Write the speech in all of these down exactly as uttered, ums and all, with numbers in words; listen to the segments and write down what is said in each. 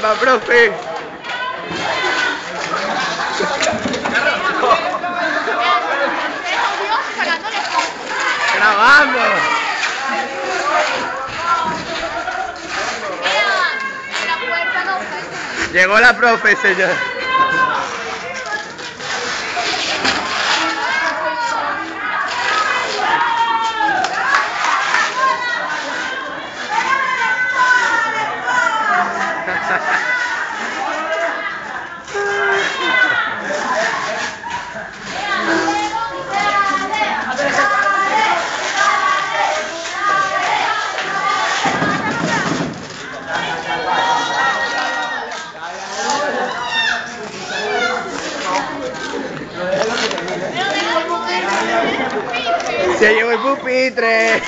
¡Epa, profe! ¡Grabando! Llegó la profe, señor. Se llevó el pupitre.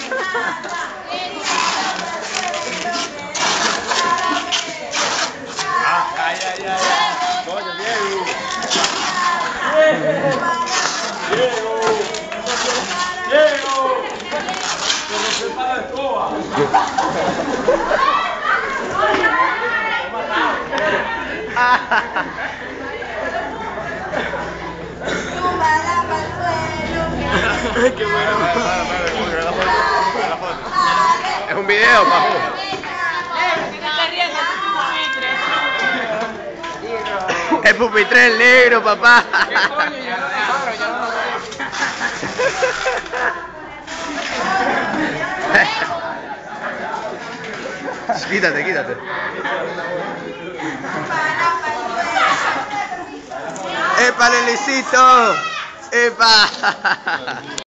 Ah, ay, ay, ay. Coño, Diego. Diego. Diego. Que no sepa la escoba. Qué bueno. Es un video, papu. El pupitre es negro, papá. Quítate, quítate. ¡Epa, Lelicito! ¡Epa!